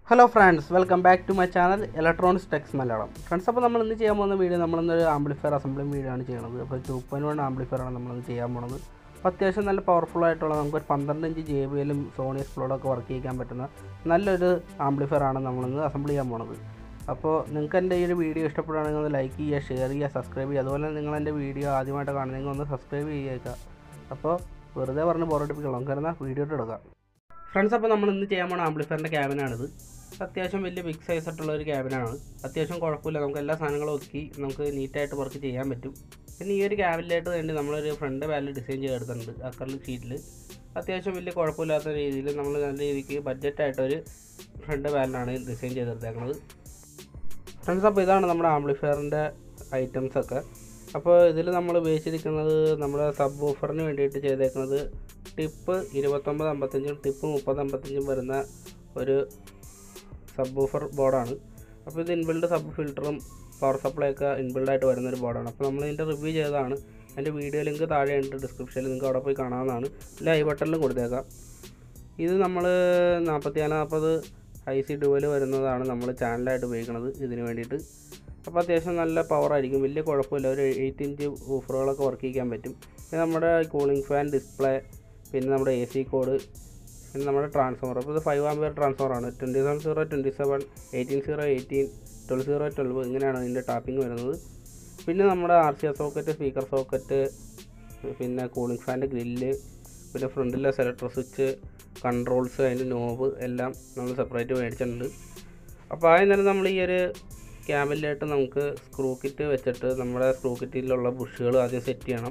Hello friends, welcome back to my channel electronics techs Malayalam. Friends, അപ്പോൾ നമ്മൾ ഇന്ന് ചെയ്യാൻ പോകുന്ന വീഡിയോ നമ്മളിന്നൊരു ആംപ്ലിഫയർ അസംബ്ലിംഗ് വീഡിയോ ആണ് ചെയ്യുന്നത്. അപ്പോൾ 2.1 ആംപ്ലിഫയറാണ് നമ്മളിന്ന് ചെയ്യാൻ പോകുന്നത്. അപ്പോൾ അത്യാവശ്യം നല്ല പവർഫുൾ ആയിട്ടുള്ള നമുക്കൊരു 12 ഇഞ്ച് JBLും സോണി എക്സ്പ്ലോഡൊക്കെ വർക്ക് ചെയ്യാൻ പറ്റുന്ന നല്ലൊരു ആംപ്ലിഫയറാണ് നമ്മളിന്ന് അസംബിൾ ചെയ്യാൻ പോകുന്നത്. അപ്പോൾ നിങ്ങൾക്ക് എൻ്റെ ഈ ഒരു വീഡിയോ ഇഷ്ടപ്പെടുകയാണെങ്കിൽ ഒന്ന് ലൈക്ക് ചെയ്യുക, ഷെയർ ചെയ്യുക, സബ്സ്ക്രൈബ് ചെയ്യുക. അതുപോലെ നിങ്ങൾ എൻ്റെ വീഡിയോ ആദ്യമായിട്ട് കാണുന്നെങ്കിൽ ഒന്ന് സബ്സ്ക്രൈബ് ചെയ്യുക. അപ്പോൾ വെറുതെ പറഞ്ഞ് ബോറടിപ്പിക്കണം, കാരണം വീഡിയോ ഇട്ട് എടുക്കാം. ഫ്രണ്ട്സ്, അപ്പോൾ നമ്മൾ ഇന്ന് ചെയ്യാൻ പോകുന്ന ആംപ്ലിഫയറിൻ്റെ ക്യാബിനാണിത്. അത്യാവശ്യം വലിയ ബിഗ് സൈസ് ആയിട്ടുള്ള ഒരു ക്യാബിനാണ്. അത്യാവശ്യം കുഴപ്പമില്ല, നമുക്ക് എല്ലാ സാധനങ്ങളും ഒതുക്കി നമുക്ക് നീറ്റായിട്ട് വർക്ക് ചെയ്യാൻ പറ്റും. പിന്നെ ഈ ഒരു ക്യാബിനായിട്ട് വേണ്ടി നമ്മളൊരു ഫ്രണ്ട് പാനൽ ഡിസൈൻ ചെയ്തെടുത്തിട്ടുണ്ട് അക്രലിക് ഷീറ്റിൽ. അത്യാവശ്യം വലിയ കുഴപ്പമില്ലാത്ത രീതിയിൽ നമ്മൾ നല്ല രീതിക്ക് ബഡ്ജറ്റായിട്ടൊരു ഫ്രണ്ട് പാനലാണ് ഡിസൈൻ ചെയ്തെടുത്തേക്കുന്നത്. ഫ്രണ്ട്സ്, അപ്പോൾ ഇതാണ് നമ്മുടെ ആംപ്ലിഫയറിൻ്റെ ഐറ്റംസൊക്കെ. അപ്പോൾ ഇതിൽ നമ്മൾ ഉപയോഗിച്ചിരിക്കുന്നത് നമ്മുടെ സബ് വൂഫറിന് വേണ്ടിയിട്ട് ചെയ്തേക്കുന്നത് ടിപ്പ് 2955 ടിപ്പ് 3055 വരുന്ന ഒരു സബ് വൂഫർ ബോർഡാണ്. അപ്പോൾ ഇത് ഇൻബിൽഡ് സബ് ഫിൽറ്ററും പവർ സപ്ലൈ ഒക്കെ ഇൻബിൽഡായിട്ട് വരുന്നൊരു ബോർഡാണ്. അപ്പോൾ നമ്മൾ ഇതിൻ്റെ റിവ്യൂ ചെയ്തതാണ്. എൻ്റെ വീഡിയോ ലിങ്ക് താഴെയുണ്ട് ഡിസ്ക്രിപ്ഷനിൽ, നിങ്ങൾക്ക് അവിടെ പോയി കാണാവുന്നതാണ്. ഇല്ല, ഐ ബട്ടണിലും കൊടുത്തേക്കാം. ഇത് നമ്മൾ 4440 IC ഡുവൽ വരുന്നതാണ് നമ്മൾ ചാനലായിട്ട് ഉപയോഗിക്കുന്നത് ഇതിന് വേണ്ടിയിട്ട്. അപ്പോൾ അത്യാവശ്യം നല്ല പവറായിരിക്കും, വലിയ കുഴപ്പമില്ല. ഒരു 8 ഇഞ്ച് വൂഫറുകളൊക്കെ വർക്ക് ചെയ്യാൻ പറ്റും. പിന്നെ നമ്മുടെ കൂളിംഗ് ഫാൻ ഡിസ്പ്ലേ, പിന്നെ നമ്മുടെ AC കോഡ്, പിന്നെ നമ്മുടെ ട്രാൻസ്ഫോമർ. അപ്പോൾ ഇത് 5 ആമ്പിയർ ട്രാൻസ്ഫോമറാണ്. 27-027, 18-018, 12-012 ഇങ്ങനെയാണ് ഇതിൻ്റെ ടാപ്പിംഗ് വരുന്നത്. പിന്നെ നമ്മുടെ RCA സോക്കറ്റ്, സ്പീക്കർ സോക്കറ്റ്, പിന്നെ കൂളിംഗ് ഫാൻ്റെ ഗ്രില്ല്, പിന്നെ ഫ്രണ്ടിലെ സെലക്ടർ സ്വിച്ച്, കൺട്രോൾസ്, അതിൻ്റെ നോബ് എല്ലാം നമ്മൾ സെപ്പറേറ്റ് മേടിച്ചിട്ടുണ്ട്. അപ്പോൾ ആദ്യം തന്നെ നമ്മൾ ഈ ഒരു ക്യാബിലായിട്ട് നമുക്ക് സ്ക്രൂ കിറ്റ് വെച്ചിട്ട് നമ്മുടെ സ്ക്രൂ കിറ്റിലുള്ള ബുഷുകൾ ആദ്യം സെറ്റ് ചെയ്യണം.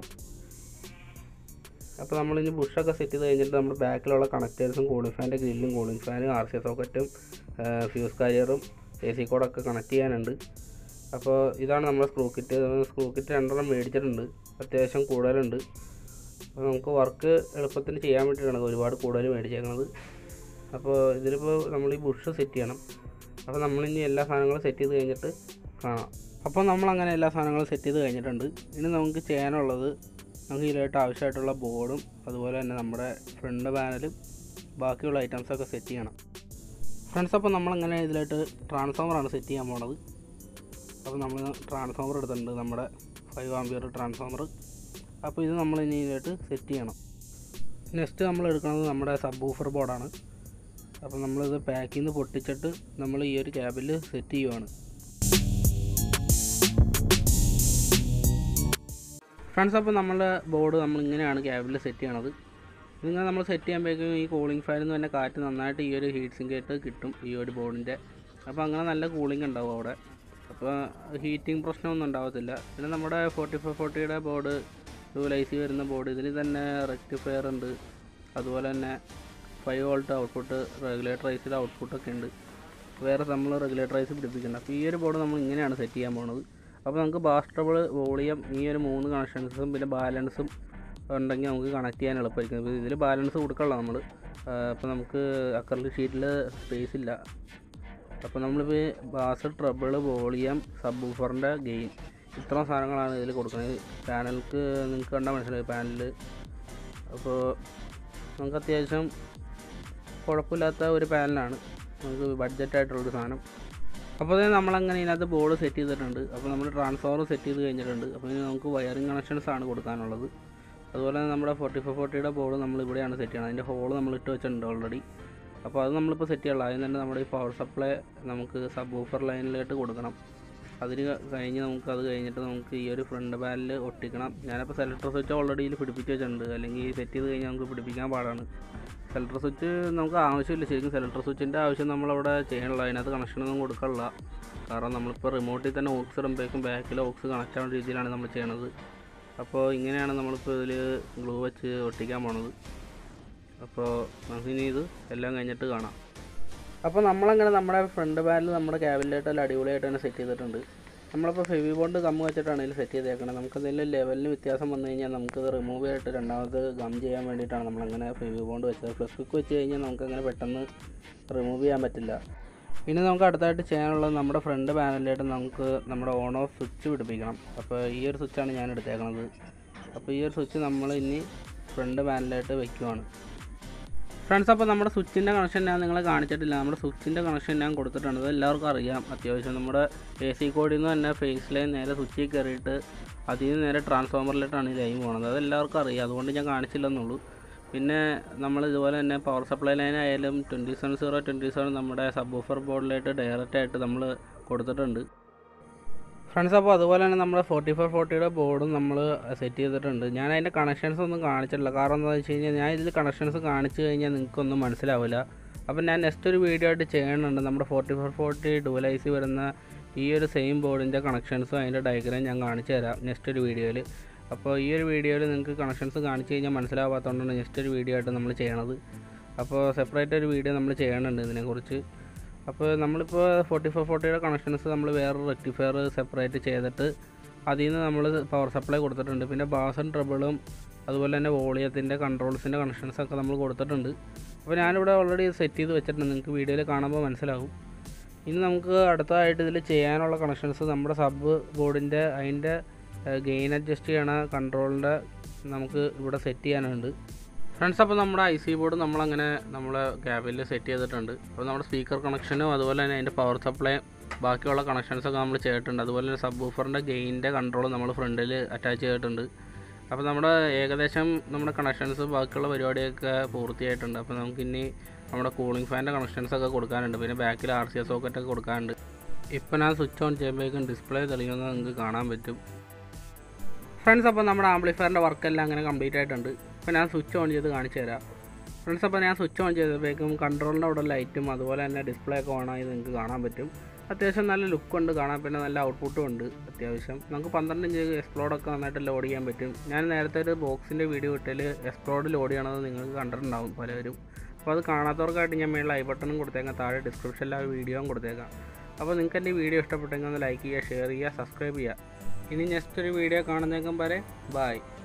അപ്പോൾ നമ്മളിനി ബുഷൊക്കെ സെറ്റ് ചെയ്ത് കഴിഞ്ഞിട്ട് നമ്മുടെ ബാക്കിലുള്ള കണക്റ്റേഴ്സും കൂളിംഗ് ഫാൻ്റെ ഗ്രില്ലും, കൂളിംഗ് ഫാനും, RCA സോക്കറ്റും, ഫ്യൂസ് കാരിയറും, AC കോഡൊക്കെ കണക്ട് ചെയ്യാനുണ്ട്. അപ്പോൾ ഇതാണ് നമ്മുടെ സ്ക്രൂ കിറ്റ്. സ്ക്രൂ കിറ്റ് 2 മേടിച്ചിട്ടുണ്ട്, അത്യാവശ്യം കൂടുതലുണ്ട്. അപ്പോൾ നമുക്ക് വർക്ക് എളുപ്പത്തിന് ചെയ്യാൻ വേണ്ടിയിട്ടാണ് ഒരുപാട് കൂടുതൽ മേടിച്ചേക്കുന്നത്. അപ്പോൾ ഇതിലിപ്പോൾ നമ്മൾ ഈ ബുഷ് സെറ്റ് ചെയ്യണം. അപ്പോൾ നമ്മളിനി എല്ലാ സാധനങ്ങളും സെറ്റ് ചെയ്ത് കഴിഞ്ഞിട്ട് കാണാം. അപ്പോൾ നമ്മളങ്ങനെ എല്ലാ സാധനങ്ങളും സെറ്റ് ചെയ്ത് കഴിഞ്ഞിട്ടുണ്ട്. ഇനി നമുക്ക് ചെയ്യാനുള്ളത് നമുക്ക് ഇതിലായിട്ട് ആവശ്യമായിട്ടുള്ള ബോർഡും അതുപോലെ തന്നെ നമ്മുടെ ഫ്രണ്ട് പാനലും ബാക്കിയുള്ള ഐറ്റംസൊക്കെ സെറ്റ് ചെയ്യണം. ഫ്രണ്ട്സ്, അപ്പോൾ നമ്മളങ്ങനെ ഇതിലായിട്ട് ട്രാൻസ്ഫോമറാണ് സെറ്റ് ചെയ്യാൻ പോണത്. അപ്പോൾ നമ്മൾ ട്രാൻസ്ഫോമർ എടുത്തിട്ടുണ്ട്, നമ്മുടെ 5 ആമ്പിയർ ട്രാൻസ്ഫോമർ. അപ്പോൾ ഇത് നമ്മൾ ഇനി ഇതിലായിട്ട് സെറ്റ് ചെയ്യണം. നെക്സ്റ്റ് നമ്മൾ എടുക്കുന്നത് നമ്മുടെ സബ് വൂഫർ ബോർഡാണ്. അപ്പോൾ നമ്മളിത് പാക്കിൽ നിന്ന് പൊട്ടിച്ചിട്ട് നമ്മൾ ഈ ഒരു ക്യാബിൽ സെറ്റ് ചെയ്യുവാണ്. ഫ്രണ്ട്സ്, അപ്പോൾ നമ്മുടെ ബോർഡ് നമ്മളിങ്ങനെയാണ് ക്യാബിൽ സെറ്റ് ചെയ്യണത്. ഇതിങ്ങനെ നമ്മൾ സെറ്റ് ചെയ്യുമ്പോഴേക്കും ഈ കൂളിംഗ് ഫാനിൽ നിന്ന് തന്നെ കാറ്റ് നന്നായിട്ട് ഈ ഒരു ഹീറ്റ് സിങ്ക് കിട്ടും ഈ ഒരു ബോർഡിൻ്റെ. അപ്പോൾ അങ്ങനെ നല്ല കൂളിംഗ് ഉണ്ടാവും അവിടെ. അപ്പോൾ ഹീറ്റിംഗ് പ്രശ്നമൊന്നും ഉണ്ടാകത്തില്ല. പിന്നെ നമ്മുടെ 4540 ബോർഡ്, 12 IC വരുന്ന ബോർഡ്, ഇതിൽ തന്നെ റെക്ടിഫയർ ഉണ്ട്, അതുപോലെ തന്നെ 5 വോൾട്ട് ഔട്ട്പുട്ട്, റെഗുലേറ്റർ ഐസിയുടെ ഔട്ട്പുട്ടൊക്കെ ഉണ്ട്. വേറെ നമ്മൾ റെഗുലേറ്റർ ഐസ് പിടിപ്പിക്കുന്നുണ്ട്. അപ്പോൾ ഈ ഒരു ബോർഡ് നമ്മൾ ഇങ്ങനെയാണ് സെറ്റ് ചെയ്യാൻ പോകുന്നത്. അപ്പോൾ നമുക്ക് ബാസ് ട്രബിൾ, വോളിയം, ഈ ഒരു 3 കണക്ഷൻസും പിന്നെ ബാലൻസും ഉണ്ടെങ്കിൽ നമുക്ക് കണക്ട് ചെയ്യാൻ എളുപ്പമായിരിക്കും. അപ്പോൾ ഇതിൽ ബാലൻസ് കൊടുക്കണല്ലോ നമ്മൾ. അപ്പോൾ നമുക്ക് അക്രലിക് ഷീറ്റിൽ സ്പേസ് ഇല്ല. അപ്പോൾ നമ്മളിപ്പോൾ ബാസ്, ട്രബിൾ, വോളിയം, സബ് വൂഫറിൻ്റെ ഗെയിൻ, ഇത്രയും സാധനങ്ങളാണ് ഇതിൽ കൊടുക്കുന്നത്. പാനൽക്ക് നിങ്ങൾക്ക് കണ്ടാൽ മനസ്സിലായി പാനലിൽ. അപ്പോൾ നമുക്ക് അത്യാവശ്യം കുഴപ്പമില്ലാത്ത ഒരു പാനലാണ്, നമുക്ക് ബഡ്ജറ്റായിട്ടുള്ളൊരു സാധനം. അപ്പോൾ നമ്മളങ്ങനെ ഇതിനകത്ത് ബോർഡ് സെറ്റ് ചെയ്തിട്ടുണ്ട്. അപ്പോൾ നമ്മൾ ട്രാൻസ്ഫോമർ സെറ്റ് ചെയ്ത് കഴിഞ്ഞിട്ടുണ്ട്. അപ്പോൾ ഇനി നമുക്ക് വയറിംഗ് കണക്ഷൻസ് ആണ് കൊടുക്കാനുള്ളത്. അതുപോലെ തന്നെ നമ്മുടെ 4540 ബോർഡ് നമ്മൾ ഇവിടെയാണ് സെറ്റ് ചെയ്യണം. അതിൻ്റെ ഹോൾ നമ്മൾ ഇട്ട് വെച്ചിട്ടുണ്ട് ഓൾറെഡി. അപ്പോൾ അത് നമ്മളിപ്പോൾ സെറ്റ് ചെയ്യണം. ആദ്യം തന്നെ നമ്മുടെ ഈ പവർ സപ്ലൈ നമുക്ക് സബ് വൂഫർ ലൈനിലായിട്ട് കൊടുക്കണം. അതിന് കഴിഞ്ഞ് അത് കഴിഞ്ഞിട്ട് നമുക്ക് ഈ ഒരു ഫ്രണ്ട് പാനലിൽ ഒട്ടിക്കണം. ഞാനിപ്പോൾ സെലക്ടർ സ്വിച്ച് ഓൾറെഡി ഇതിൽ പിടിപ്പിച്ച് വെച്ചിട്ടുണ്ട്, അല്ലെങ്കിൽ സെറ്റ് ചെയ്ത് കഴിഞ്ഞാൽ നമുക്ക് പിടിപ്പിക്കാൻ പാടാണ്. സെലക്ടർ സ്വിച്ച് നമുക്ക് ആവശ്യമില്ല, ശരിക്കും സെലക്ടർ സ്വിച്ചിൻ്റെ ആവശ്യം നമ്മളവിടെ ചെയ്യണില്ല. അതിനകത്ത് കണക്ഷനൊന്നും കൊടുക്കാനില്ല. കാരണം നമ്മളിപ്പോൾ റിമോട്ടിൽ തന്നെ ഓക്സ് ഇടുമ്പോഴേക്കും ബാക്കിൽ ഓക്സ് കണക്റ്റ് ആവുന്ന രീതിയിലാണ് നമ്മൾ ചെയ്യണത്. അപ്പോൾ ഇങ്ങനെയാണ് നമ്മളിപ്പോൾ ഇതിൽ ഗ്ലൂ വെച്ച് ഒട്ടിക്കാൻ പോണത്. അപ്പോൾ നമുക്കിനി ഇത് എല്ലാം കഴിഞ്ഞിട്ട് കാണാം. അപ്പോൾ നമ്മളങ്ങനെ നമ്മുടെ ഫ്രണ്ട് പാനൽ നമ്മുടെ ക്യാബിലായിട്ട് അടിപൊളിയായിട്ട് തന്നെ സെറ്റ് ചെയ്തിട്ടുണ്ട്. നമ്മളിപ്പോൾ ഫെവി ബോണ്ട് ഗം വെച്ചിട്ടാണ് ഇതിൽ സെറ്റ് ചെയ്തേക്കുന്നത്. നമുക്കതിൽ ലെവലിന് വ്യത്യാസം വന്നു കഴിഞ്ഞാൽ നമുക്കത് റിമൂവ് ചെയ്തിട്ട് രണ്ടാമത് ഗം ചെയ്യാൻ വേണ്ടിയിട്ടാണ് നമ്മളങ്ങനെ ഫെവി ബോണ്ട് വെച്ചത്. ഫ്ലഷ് കുക്ക് വെച്ച് കഴിഞ്ഞാൽ നമുക്കങ്ങനെ പെട്ടെന്ന് റിമൂവ് ചെയ്യാൻ പറ്റില്ല. പിന്നെ നമുക്ക് അടുത്തായിട്ട് ചെയ്യാനുള്ളത് നമ്മുടെ ഫ്രണ്ട് പാനലിലായിട്ട് നമുക്ക് നമ്മുടെ ഓൺ ഓഫ് സ്വിച്ച് പിടിപ്പിക്കണം. അപ്പോൾ ഈ ഒരു സ്വിച്ചാണ് ഞാൻ എടുത്തേക്കുന്നത്. അപ്പോൾ ഈ ഒരു സ്വിച്ച് നമ്മൾ ഇനി ഫ്രണ്ട് പാനലിലായിട്ട് വയ്ക്കുവാണ്. ഫ്രണ്ട്സ്, അപ്പോൾ നമ്മുടെ സ്വിച്ചിൻ്റെ കണക്ഷൻ ഞാൻ നിങ്ങളെ കാണിച്ചിട്ടില്ല. നമ്മുടെ സ്വിച്ചിൻ്റെ കണക്ഷൻ ഞാൻ കൊടുത്തിട്ടുണ്ട്. അത് എല്ലാവർക്കും അറിയാം. അത്യാവശ്യം നമ്മുടെ AC കോഡിൽ നിന്ന് തന്നെ ഫേസ് ലൈൻ നേരെ സ്വിച്ചിൽ കയറിയിട്ട് അതിൽ നിന്ന് നേരെ ട്രാൻസ്ഫോമറിലിട്ടാണ് ഈ ലൈൻ പോകുന്നത്. അത് എല്ലാവർക്കും അറിയാം. അതുകൊണ്ട് ഞാൻ കാണിച്ചില്ലെന്നുള്ളൂ. പിന്നെ നമ്മൾ ഇതുപോലെ തന്നെ പവർ സപ്ലൈ ലൈൻ ആയാലും 27027 നമ്മുടെ സബ്വൂഫർ ബോർഡിലായിട്ട് ഡയറക്റ്റായിട്ട് നമ്മൾ കൊടുത്തിട്ടുണ്ട്. ഫ്രണ്ട്സ്, അപ്പോൾ അതുപോലെ തന്നെ നമ്മുടെ 4440 ബോർഡും നമ്മൾ സെറ്റ് ചെയ്തിട്ടുണ്ട്. ഞാൻ അതിൻ്റെ കണക്ഷൻസ് ഒന്നും കാണിച്ചിട്ടില്ല. കാരണം എന്താണെന്ന് വെച്ച് കഴിഞ്ഞാൽ ഞാൻ ഇതിൽ കണക്ഷൻസ് കാണിച്ചു കഴിഞ്ഞാൽ നിങ്ങൾക്കൊന്നും മനസ്സിലാവില്ല. അപ്പോൾ ഞാൻ നെക്സ്റ്റ് ഒരു വീഡിയോ ആയിട്ട് ചെയ്യണുണ്ട്. നമ്മുടെ 4440 ഡുവൽ IC വരുന്ന ഈ ഒരു സെയിം ബോർഡിൻ്റെ കണക്ഷൻസും അതിൻ്റെ ഡയഗ്രാം ഞാൻ കാണിച്ചു തരാം നെക്സ്റ്റ് ഒരു വീഡിയോയിൽ. അപ്പോൾ ഈ ഒരു വീഡിയോയിൽ നിങ്ങൾക്ക് കണക്ഷൻസ് കാണിച്ചു കഴിഞ്ഞാൽ മനസ്സിലാവാത്തതുകൊണ്ടാണ് നെക്സ്റ്റ് ഒരു വീഡിയോ ആയിട്ട് നമ്മൾ ചെയ്യണത്. അപ്പോൾ സെപ്പറേറ്റ് ഒരു വീഡിയോ നമ്മൾ ചെയ്യണുണ്ട് ഇതിനെക്കുറിച്ച്. അപ്പോൾ നമ്മളിപ്പോൾ 4440 കണക്ഷൻസ് നമ്മൾ വേറെ റെക്ടിഫയർ സെപ്പറേറ്റ് ചെയ്തിട്ട് അതിൽ നിന്ന് നമ്മൾ പവർ സപ്ലൈ കൊടുത്തിട്ടുണ്ട്. പിന്നെ ബാസും ട്രബിളും അതുപോലെ തന്നെ വോളിയത്തിൻ്റെ കൺട്രോൾസിൻ്റെ കണക്ഷൻസൊക്കെ നമ്മൾ കൊടുത്തിട്ടുണ്ട്. അപ്പോൾ ഞാനിവിടെ ഓൾറെഡി സെറ്റ് ചെയ്ത് വെച്ചിട്ടുണ്ട്. നിങ്ങൾക്ക് വീഡിയോയിൽ കാണുമ്പോൾ മനസ്സിലാവും. ഇനി നമുക്ക് അടുത്തതായിട്ട് ഇതിൽ ചെയ്യാനുള്ള കണക്ഷൻസ് നമ്മുടെ സബ് ബോർഡിൻ്റെ അതിൻ്റെ ഗെയിൻ അഡ്ജസ്റ്റ് ചെയ്യണ കൺട്രോളിൻ്റെ നമുക്ക് ഇവിടെ സെറ്റ് ചെയ്യാനുണ്ട്. ഫ്രണ്ട്സ്, അപ്പോൾ നമ്മുടെ IC ബോർഡ് നമ്മളങ്ങനെ നമ്മളെ ക്യാബിനിൽ സെറ്റ് ചെയ്തിട്ടുണ്ട്. അപ്പോൾ നമ്മുടെ സ്പീക്കർ കണക്ഷനും അതുപോലെ തന്നെ അതിൻ്റെ പവർ സപ്ലൈ ബാക്കിയുള്ള കണക്ഷൻസൊക്കെ നമ്മൾ ചെയ്തിട്ടുണ്ട്. അതുപോലെ തന്നെ സബ് വൂഫറിൻ്റെ ഗെയിനിൻ്റെ കൺട്രോൾ നമ്മൾ ഫ്രണ്ടിൽ അറ്റാച്ച് ചെയ്തിട്ടുണ്ട്. അപ്പോൾ നമ്മുടെ ഏകദേശം നമ്മുടെ കണക്ഷൻസ് ബാക്കിയുള്ള പരിപാടിയൊക്കെ പൂർത്തിയായിട്ടുണ്ട്. അപ്പോൾ നമുക്കിനി നമ്മുടെ കൂളിംഗ് ഫാനിൻ്റെ കണക്ഷൻസൊക്കെ കൊടുക്കാനുണ്ട്. പിന്നെ ബാക്കിൽ RCA സോക്കറ്റൊക്കെ കൊടുക്കാനുണ്ട്. ഇപ്പോൾ ഞാൻ സ്വിച്ച് ഓൺ ചെയ്യുമ്പോഴേക്കും ഡിസ്പ്ലേ തെളിയുന്നത് നിങ്ങൾക്ക് കാണാൻ പറ്റും. ഫ്രണ്ട്സ്, അപ്പോൾ നമ്മുടെ ആംപ്ലിഫയറിൻ്റെ വർക്കെല്ലാം അങ്ങനെ കംപ്ലീറ്റ് ആയിട്ടുണ്ട്. ഇപ്പോൾ ഞാൻ സ്വിച്ച് ഓൺ ചെയ്ത് കാണിച്ചു തരാം. ഫ്രണ്ട്സ്, അപ്പോൾ ഞാൻ സ്വിച്ച് ഓൺ ചെയ്തപ്പോഴേക്കും കൺട്രോളിൻ്റെ അവിടെ ലൈറ്റും അതുപോലെ തന്നെ ഡിസ്പ്ലേ ഒക്കെ ഓണായി നിങ്ങൾക്ക് കാണാൻ പറ്റും. അത്യാവശ്യം നല്ല ലുക്കുണ്ട് കാണാൻ. പിന്നെ നല്ല ഔട്ട്പുട്ടും ഉണ്ട് അത്യാവശ്യം. നമുക്ക് 12 ഇഞ്ച് എക്സ്പ്ലോഡൊക്കെ നന്നായിട്ട് ലോഡ് ചെയ്യാൻ പറ്റും. ഞാൻ നേരത്തെ ഒരു ബോക്സിൻ്റെ വീഡിയോ ഇട്ടതിൽ എക്സ്പ്ലോഡ് ലോഡ് ചെയ്യണത് നിങ്ങൾക്ക് കണ്ടിട്ടുണ്ടാവും പലരും. അപ്പോൾ അത് കാണാത്തവർക്കായിട്ട് ഞാൻ മേളിൽ I ബട്ടണും കൊടുത്തേക്കാം, താഴെ ഡിസ്ക്രിപ്ഷനിൽ ആ വീഡിയോയും കൊടുത്തേക്കാം. അപ്പോൾ നിങ്ങൾക്ക് എൻ്റെ വീഡിയോ ഇഷ്ടപ്പെട്ടെങ്കിൽ ഒന്ന് ലൈക്ക് ചെയ്യുക, ഷെയർ ചെയ്യുക, സബ്സ്ക്രൈബ് ചെയ്യുക. ഇനി നെക്സ്റ്റ് ഒരു വീഡിയോ കാണുന്നേക്കും വരെ ബൈ.